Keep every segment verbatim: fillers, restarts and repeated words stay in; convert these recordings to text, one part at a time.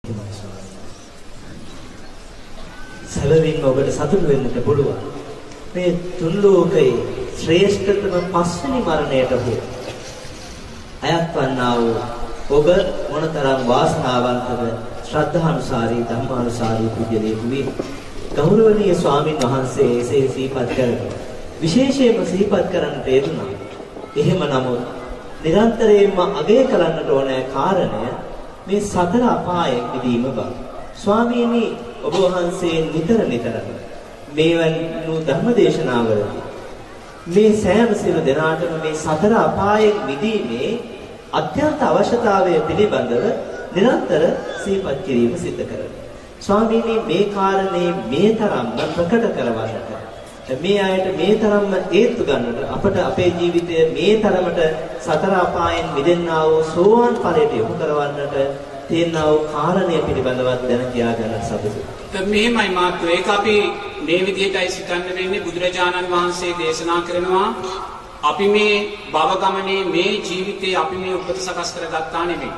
සැබවින්ම ඔබට සතුටු වෙන්නට පුළුවන්. මේ තුන් ලෝකයේ ශ්‍රේෂ්ඨතම පස්වෙනි මරණයට හෝ අයත් වන්නා වූ ඔබ මොනතරම් වාසනාවන්තද ශ්‍රද්ධානුසාරී ධම්මානුසාරී පුජ්‍යලේකු වේ. ගෞරවනීය ස්වාමින් වහන්සේ එසේ සිහිපත් කරනවා. විශේෂයෙන්ම සිහිපත් කරන්නට යෙදුණා. එහෙම නමුත් නිරන්තරයෙන්ම අගය කරන්නට ඕනෑ කාරණය මේ සතර අපායෙන් මිදීම බව. ස්වාමීනි ඔබ වහන්සේ නිතර නිතරම මේවැනි ධර්මදේශනාවලදී මේ සෑම සියලු දෙනාටම මේ සතර අපායෙන් මිදීමේ අත්‍යන්ත අවශ්‍යතාවය පිළිබඳව නිරන්තර සිහිපත් කිරීම සිදු කරනවා. ස්වාමීනි මේ කාරණේ මේ තරම්ම ප්‍රකට කරවන්නට මේ අයට මේ තරම්ම හේතු ගන්නට අපට අපේ ජීවිතය මේ තරමට සතර අපායෙන් මිදෙන්නා වූ සෝවාන් ඵලයට යොමු කරවන්නට තියෙනා වූ කාරණය පිළිබඳවත් දැන කියා ගන්න සතුටුයි. මෙහෙමයි මාත්‍රෝ ඒක අපි මේ විදිහටයි සිතන්න වෙන්නේ. බුදුරජාණන් වහන්සේ දේශනා කරනවා අපි මේ භව ගමනේ මේ ජීවිතේ අපි මේ උපත සකස් කරගත්තා නෙමෙයි.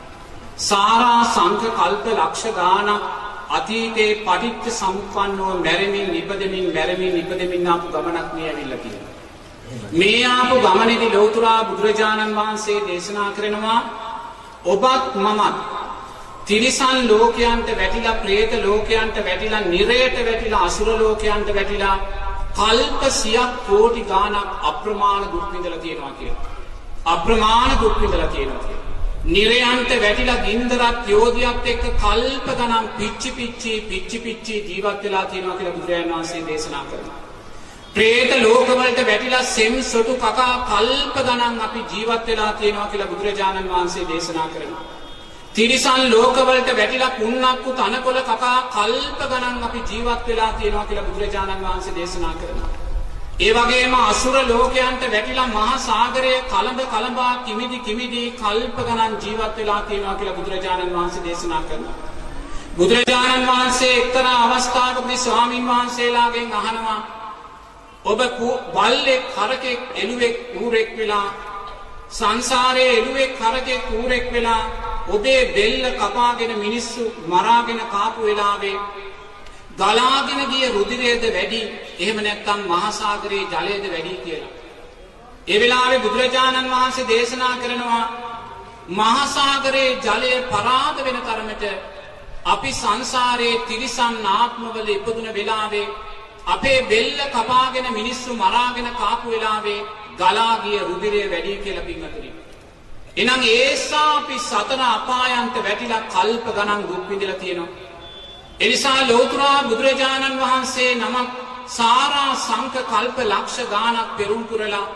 සාරා සංඛ කල්ප ලක්ෂ ගාණක් අතීතේ පටිච්ච සමුප්පන්නව මැරෙමින් ඉපදෙමින් මැරෙමින් ඉපදෙමින් ආපු ගමනක් මේ ඇවිල්ලා තියෙනවා. මේ ආපු ගමනේදී ලෞතුරා බුදුරජාණන් වහන්සේ දේශනා කරනවා ඔබත් මමත් තිරිසන් ලෝකයන්ට වැටිලා പ്രേත ලෝකයන්ට වැටිලා නිරයට වැටිලා අසුර ලෝකයන්ට වැටිලා කල්ප සියක් කෝටි ගාණක් අප්‍රමාණ දුක් විඳලා තියෙනවා කියලා. අප්‍රමාණ දුක් විඳලා තියෙනවා. නිරයන්ට වැටිලා ගින්දරත් යෝධියත් එක්ක කල්ප ගණන් පිච්චි පිච්චි පිච්චි පිච්චි ජීවත් වෙලා තියෙනවා කියලා බුදුරජාණන් වහන්සේ දේශනා කරනවා. പ്രേත ලෝකවලට වැටිලා සෙම් සොටු කකා කල්ප ගණන් අපි ජීවත් වෙලා තියෙනවා කියලා බුදුරජාණන් වහන්සේ දේශනා කරනවා. තිරිසන් ලෝකවලට වැටිලා පුන්නක්කු තනකොළ කකා කල්ප ගණන් අපි ජීවත් වෙලා තියෙනවා කියලා බුදුරජාණන් වහන්සේ දේශනා කරනවා. ඒ වගේම අසුර ලෝකයන්ට වැටිලා මහා සාගරයේ කලඹ කලඹා කිමිදි කිමිදි කල්ප ගණන් ජීවත් වෙලා තියෙනවා කියලා බුදුරජාණන් වහන්සේ දේශනා කරනවා. බුදුරජාණන් වහන්සේ එක්තරා අවස්ථාවකදී ස්වාමින් වහන්සේලාගෙන් අහනවා ඔබ බල්ලෙක් හරකෙක් එළුවෙක් ඌරෙක් වෙලා සංසාරයේ එළුවෙක් හරකෙක් ඌරෙක් වෙලා ඔබේ බෙල්ල කපාගෙන මිනිස්සු මරාගෙන කාපු වෙලාවේ ගලාගෙන ගිය රුධිරයේද වැඩි එහෙම නැත්නම් මහා සාගරයේ ජලයේද වැඩි කියලා. ඒ වෙලාවේ බුදුරජාණන් වහන්සේ දේශනා කරනවා මහා සාගරයේ ජලය පරාද වෙන තරමට අපි සංසාරයේ තිරිසන් ආත්මවල ඉපදුන වෙලාවේ අපේ බෙල්ල කපාගෙන මිනිස්සු මරාගෙන කාපු වෙලාවේ ගලා ගිය රුධිරය වැඩි කියලා පින්වතුනි. එහෙනම් ඒසා අපි සතර අපායන්ට වැටිලා කල්ප ගණන් දුක් විඳලා තියෙනවා. එනිසා ලෞතුරා බුදුරජාණන් වහන්සේ නමක් සාරා සංඛ කල්ප ලක්ෂ ගාණක් පෙරම් පුරලා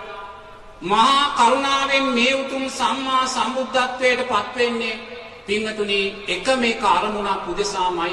මහා කරුණාවෙන් මේ උතුම් සම්මා සම්බුද්ධත්වයට පත් වෙන්නේ පින්වතුනි එකම එක අරමුණක් උදෙසාමයි.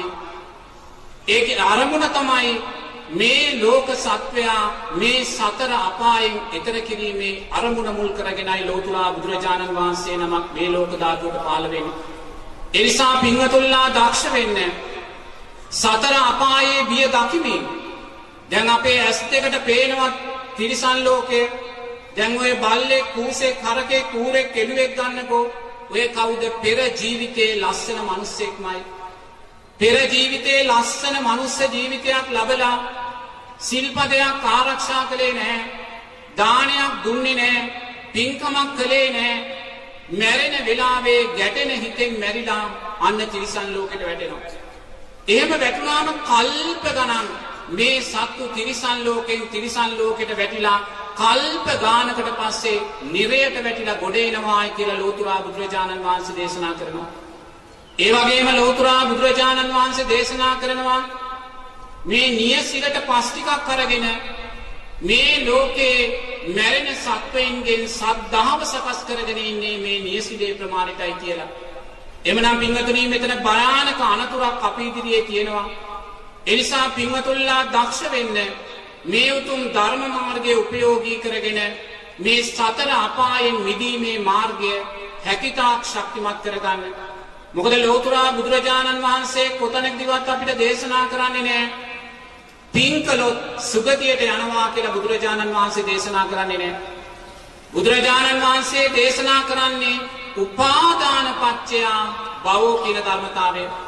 ඒකේ අරමුණ තමයි මේ ලෝක සත්වයා මේ සතර අපායෙන් එතර කිරීමේ අරමුණ මුල් කරගෙනයි ලෞතුරා බුදුරජාණන් වහන්සේ නමක් මේ ලෝක ධාතුවට පහළ වෙන්නේ. ඒ නිසා පින්වතුන්ලා දක්ෂ වෙන්න සතර අපායේ බිය දකිමින් දැන් අපේ ඇස් දෙකට පේනවත් තිරිසන් ලෝකය දැන් ඔය බල්ලෙක් කූසෙක් හරකෙක් ඌරෙක් එළුවෙක් ගන්නකෝ ඔය කවුද පෙර ජීවිතේ ලස්සන මිනිස්සෙක්මයි පෙර ජීවිතේ ලස්සන මනුස්ස ජීවිතයක් ලැබලා සිල්පදයක් ආරක්ෂා කළේ නැහැ දානයක් දුන්නේ නැහැ පින්කමක් කළේ නැහැ මැරෙන වෙලාවේ ගැටෙන හිතෙන් මැරිලා අන්න තිරිසන් ලෝකෙට වැටෙනවා. එහෙම වැටුණාම කල්ප ගණන් මේ සත්තු තිරිසන් ලෝකෙන් තිරිසන් ලෝකෙට වැටිලා කල්ප ගානකට පස්සේ නිරයට වැටිලා ගොඩ එනවායි කියලා ලෞතුරා බුදුරජාණන් වහන්සේ දේශනා කරනවා. ඒ වගේම ලෞතුරා බුදුරජාණන් වහන්සේ දේශනා කරනවා මේ නියසිලට පස් ටිකක් අරගෙන මේ ලෝකේ මැරෙන සත්වයින්ගෙන් සද්ධාව සකස් කරගෙන ඉන්නේ මේ නියසිලේ ප්‍රමාණයටයි කියලා. එමනම් පින්වතුනි මෙතන භයානක අනතුරක් අපි ඉදිරියේ තියෙනවා. ඒ නිසා පින්වතුන්ලා දක්ෂ වෙන්න මේ උතුම් ධර්ම මාර්ගයේ උපයෝගී කරගෙන මේ සතර අපායෙන් මිදීමේ මාර්ගය හැකිතාක් ශක්තිමත් කරගන්න. මොකද ලෞතුරා බුදුරජාණන් වහන්සේ කොතනකදීවත් අපිට දේශනා කරන්නේ නැහැ පින්කලොත් සුගතියට යනවා කියලා බුදුරජාණන් වහන්සේ දේශනා කරන්නේ නැහැ. බුදුරජාණන් වහන්සේ දේශනා කරන්නේ උපාදාන පත්‍ය භවෝ කියන ධර්මතාවය.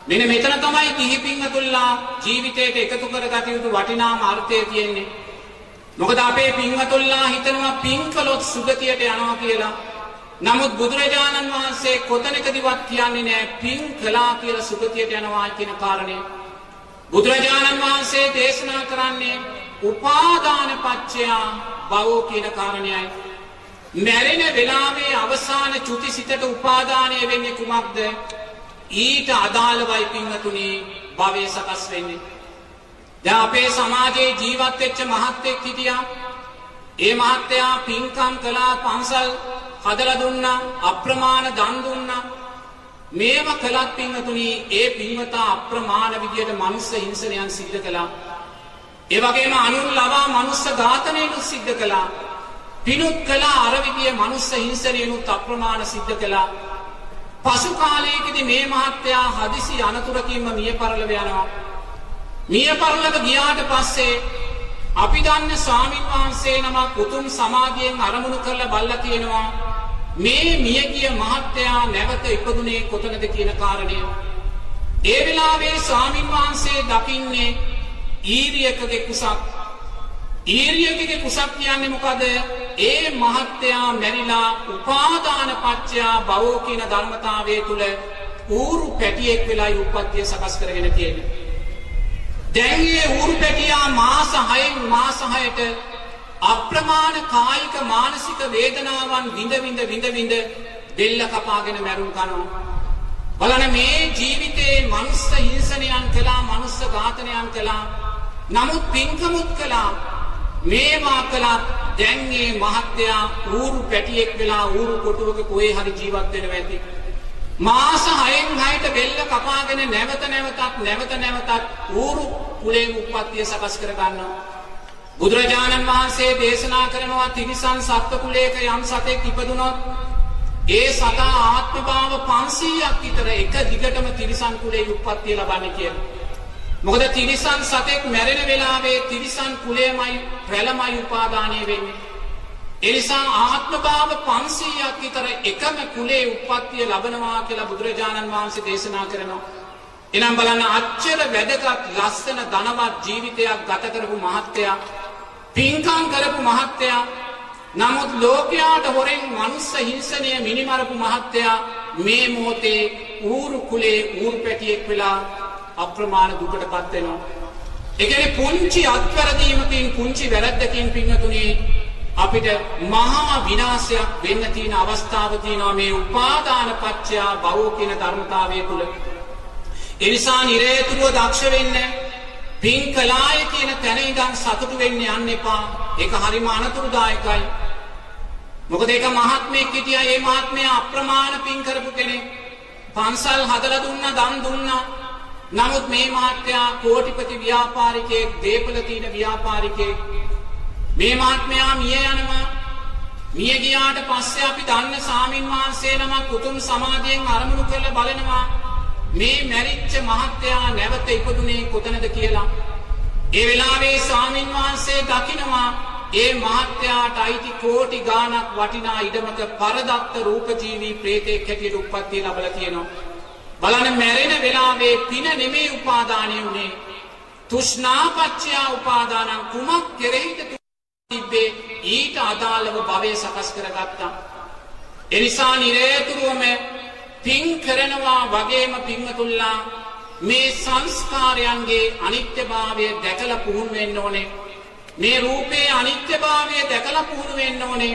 මෙන්න මෙතන තමයි කිහි පින්වතුන්ලා ජීවිතයට එකතු කරගත යුතු වටිනාම අර්ථය තියෙන්නේ. මොකද අපේ පින්වතුන්ලා හිතනවා පින් කළොත් සුගතියට යනවා කියලා. නමුත් බුදුරජාණන් වහන්සේ කොතනකදීවත් කියන්නේ නැහැ පින් කළා කියලා සුගතියට යනවා කියන කාරණය. බුදුරජාණන් වහන්සේ දේශනා කරන්නේ උපාදාන පත්‍ය භවෝ කියන කාරණයයි. මැරෙන වෙලාවේ අවසාන චුතිසිතට උපාදානය වෙන්නේ කුමක්ද? ඊට අදාළවයි පින්වතුනි භවය සකස් වෙන්නේ. දැන් අපේ සමාජයේ ජීවත් වෙච්ච මහත්ෙක් හිටියා. ඒ මහත්තයා පින්කම් කළා, පන්සල් හදලා දුන්නා, අප්‍රමාණ දන් දුන්නා. මේව කළත් පින්වතුනි ඒ පින්වතා අප්‍රමාණ විදියට මනුස්ස හිංසනයන් සිද්ධ කළා. ඒ වගේම අනුන් ලවා මනුස්ස ඝාතනයනුත් සිද්ධ කළා. පිනුත් කළා අර විදිය මනුස්ස හිංසනයනුත් අප්‍රමාණ සිද්ධ කළා. පසු කාලයකදී මේ මහත්තයා හදිසි අනතුරකින්ම මිය පරලව යනවා. මිය පරලව ගියාට පස්සේ අපි දන්න ස්වාමීන් වහන්සේ නමක් උතුම් සමාධියෙන් අරමුණු කරලා බල්ලා කියනවා මේ මියගිය මහත්තයා නැවත ඉපදුනේ කොතනද කියන කාරණය. ඒ වෙලාවේ ස්වාමීන් වහන්සේ දකින්නේ ඊරියකගේ කුසක්. ඊරියකගේ කුසක් කියන්නේ මොකද? ඒ මහත්තයා මැරිලා උපාදාන පත්‍ය භවෝ කියන ධර්මතාවයේ තුල ඌරු පැටියෙක් වෙලායි උප්පත්තිය සකස් කරගෙන තියෙන්නේ. දැන් මේ ඌරු පැටියා මාස හයෙන් මාස හයට අප්‍රමාණ කායික මානසික වේදනාවන් විඳ විඳ විඳ විඳ දෙල්ල කපාගෙන මැරුම් කනවා. බලන්න මේ ජීවිතේ මනුස්ස හිංසනයන් කළා, මනුස්ස ඝාතනයන් කළා. නමුත් පින්කමුත් කළා. මේවා කළත් දැන් මේ මහත්තයා ඌරු පැටියෙක් වෙලා ඌරු කොටුවක කොහේ හරි ජීවත් වෙනවා ඇති. මාස හයෙන් හයට බෙල්ල කපාගෙන නැවත නැවතත් නැවත නැවතත් ඌරු කුලේ උප්පත්තිය සකස් කර ගන්නවා. බුදුරජාණන් වහන්සේ දේශනා කරනවා තිරිසන් සත්ත්ව කුලයක යම් සතෙක් ඉපදුනොත් ඒ සතා ආත්ම භාව පන්සීයක් විතර එක දිගටම තිරිසන් කුලේ උප්පත්තිය ලබන්නේ කියලා. මොකද තිරිසන් සතෙක් මැරෙන වෙලාවේ තිරිසන් කුලයමයි රැළමයි උපාදානය වෙන්නේ. ඒ නිසා ආත්ම භාව පන්සීයක් විතර එකම කුලේ උප්පත්තිය ලබනවා කියලා බුදුරජාණන් වහන්සේ දේශනා කරනවා. එනම් බලන්න අච්චර වැදගත් ලස්සන ධනවත් ජීවිතයක් ගත කරපු මහත්තයා, පින්කම් කරපු මහත්තයා, නමුත් ලෝකයාට හොරෙන් මනුස්ස හිංසනය මිනිමරපු මහත්තයා මේ මොහොතේ ඌරු කුලේ ඌරු පැටියෙක් වෙලා අප්‍රමාණ දුකටපත් වෙනවා. ඒ කියන්නේ පුංචි අත්වැරදීමකින්, පුංචි වැරද්දකින් පින්නතුනේ අපිට මහා විනාශයක් වෙන්න තියෙන අවස්ථාව තියෙනවා මේ උපාදාන පත්‍ය භවෝ කියන ධර්මතාවය තුල. ඒ නිසා නිරේතුරුව දක්ෂ වෙන්න, පින් කළාය කියන තැන ඉඳන් සතුටු වෙන්න යන්න එපා. ඒක හරිම අනතුරුදායකයි. මොකද ඒක මහත්මයෙක් හිටියා. ඒ මහත්මයා අප්‍රමාණ පින් කරපු කෙනෙක්. පන්සල් හදලා දුන්නා, දන් දුන්නා. නමුත් මේ මහත්තයා කෝටිපති ව්‍යාපාරිකයෙක්, දීපල තියෙන ව්‍යාපාරිකයෙක්. මේ මහත්මයා මිය යනවා. මිය ගියාට පස්සේ අපි දන්න සාමින් වහන්සේ නමක් උතුම් සමාධියෙන් අරමුණු කරලා බලනවා මේ මැරිච්ච මහත්තයා නැවත ඉපදුනේ කොතනද කියලා. ඒ වෙලාවේ ස්වාමින් වහන්සේ දකිනවා ඒ මහත්තයාට අයිති කෝටි ගාණක් වටිනා ඉඩමක පරදත්ත රූපජීවී ප්‍රේතෙක් හැටියට උප්පත්තිය ලැබලා තියෙනවා. බලන්න මැරෙන වෙලාවේ පින නෙමේ උපාදානය උනේ. තෘෂ්ණාපච්චය උපාදානං කුමක් කෙරෙහිද තිබ්බේ? ඊට අදාළව භවය සකස් කරගත්තා. ඒ නිසා නිරේතුරුවම පින් කරනවා වගේම පින්වතුන්ලා මේ සංස්කාරයන්ගේ අනිත්‍යභාවය දැකලා පුහුණු වෙන්න ඕනේ. මේ රූපේ අනිත්‍යභාවය දැකලා පුහුණු වෙන්න ඕනේ.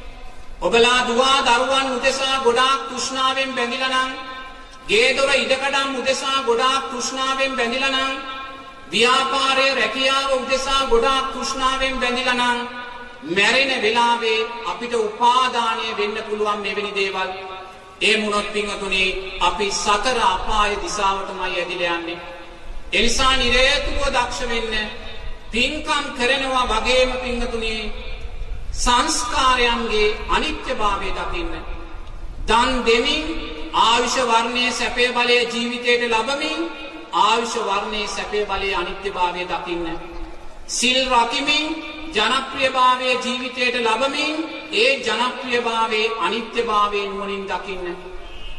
ඔබලා දුවා දරුවන් උදෙසා ගොඩාක් තෘෂ්ණාවෙන් බැඳිලා නම්, ගේ දොර ඉඩකඩම් උදෙසා ගොඩාක් තෘෂ්ණාවෙන් බැඳිලා නම්, ව්‍යාපාරයේ රැකියාව උදෙසා ගොඩාක් තෘෂ්ණාවෙන් බැඳිලා නම්, මැරෙන වෙලාවේ අපිට උපාදානය වෙන්න පුළුවන් මෙවැනි දේවල්. ඒ මොනොත් පින්වතුනි අපි සතර අපාය දිශාවටමයි ඇදිලා යන්නේ. ඒ නිසා නිරේතුරුව දක්ෂ වෙන්න, පින්කම් කරනවා වගේම පින්වතුනි සංස්කාරයන්ගේ අනිත්‍යභාවය දකින්න. දන් දෙමින් ආයුෂ වර්ණයේ සැපේ බලයේ ජීවිතයට ලැබමින් ආයුෂ වර්ණයේ සැපේ බලයේ අනිත්‍යභාවය දකින්න. සිල් රකිමින් ජනප්‍රියභාවයේ ජීවිතයට ලැබමින් ඒ ජනප්‍රියභාවයේ අනිත්‍යභාවයෙන් මොනින් දකින්න.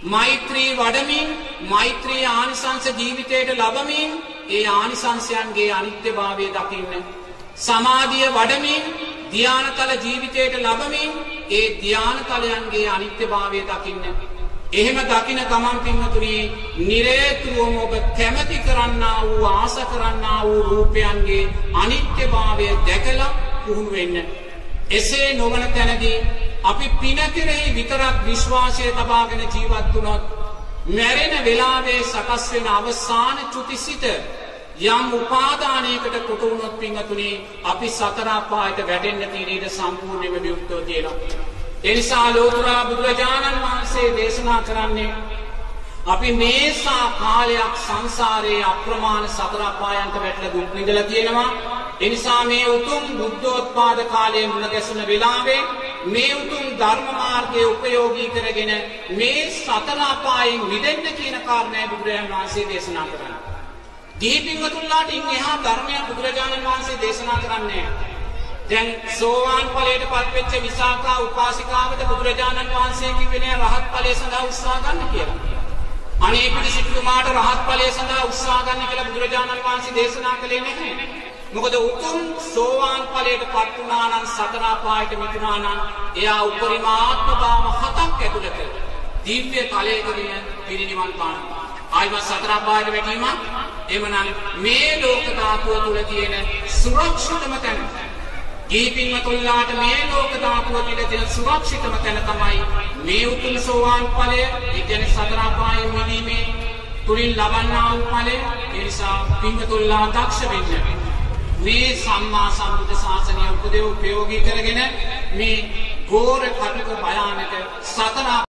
මෛත්‍රී වඩමින් මෛත්‍රී ආනිසංස ජීවිතයට ලබමින් ඒ ආනිසංසයන්ගේ අනිත්‍යභාවය දකින්න. සමාධිය වඩමින් ධානතල ජීවිතයට ලබමින් ඒ ධානතලයන්ගේ අනිත්‍යභාවය දකින්න. එහෙම දකින ගමන් පින්වතුනි නිරේතුරුවම ඔබ කැමැති කරන්නා වූ ආස කරන්නා වූ රූපයන්ගේ අනිත්‍යභාවය දැකලා පුහුණු වෙන්න. එසේ නොවන තැනදී අපි පින කෙරෙහි විතරක් විශ්වාසය තබාගෙන ජීවත් වුණොත් මැරෙන වෙලාවේ සකස් වෙන අවසාන චුතිසිත යම් උපාදානයකට කොට වුණොත් පින්වතුනි අපි සතර අපායට වැටෙන්න තියෙන ඊට සම්පූර්ණයෙන්ම විමුක්තව තියෙනවා. ඒ නිසා ලෝතර බුදුරජාණන් වහන්සේ දේශනා කරන්නේ අපි මේසා කාලයක් සංසාරයේ අප්‍රමාණ සතර අපායන්ට වැටලා දුක් විඳලා තියෙනවා. ඒ නිසා මේ උතුම් බුද්ධෝත්පාද කාලයේ මුණ ගැසෙන වෙලාවේ මේ උතුම් ධර්ම මාර්ගයේ උපයෝගී කරගෙන මේ සතර අපායෙන් මිදෙන්න කියන කාරණය බුදුරජාණන් වහන්සේ දේශනා කරන්නේ. දීපින්වතුන්ලාට ඉන් එහා ධර්මයක් බුදුරජාණන් වහන්සේ දේශනා කරන්නේ නැහැ. දැන් සෝවාන් ඵලයට පත්වෙච්ච විසාකා උපාසිකාවට බුදුරජාණන් වහන්සේ කිව්වේ නෑ රහත් ඵලය සඳහා උත්සාහ ගන්න කියලා. අනේ පිළිසිතුමාට රහත් ඵලය සඳහා උත්සාහ ගන්න කියලා බුදුරජාණන් වහන්සේ දේශනා කළේ නැහැ. මොකද උතුම් සෝවාන් ඵලයට පත් වුණා නම් සතර අපායට මිදුණා නම් එයා උපරිම ආත්ම භාව හතක් ඇතුළත දිව්‍ය තලයකදී පිරිනිවන් පානවා. ආයිම සතර අපායට වැටීම එමනම් මේ ලෝක ධාතුව තුල තියෙන සුරක්ෂිතම තැන දීපින්වතුන්ලාට මේ ලෝක ධාතුව තුළ තියෙන සුරක්ෂිතම තැන තමයි මේ උතුම් සෝවාන් ඵලය. ඒ කියන්නේ සතර අපායෙන් මිදීමේ තුලින් ලබන්නා වූ ඵලය. ඒ නිසා පින්වතුන්ලා දක්ෂ වෙන්න. මේ සම්මා සම්බුද්ධ ශාසනය උපදෙව් ප්‍රයෝගී කරගෙන මේ ඝෝර කටක භයානක සතර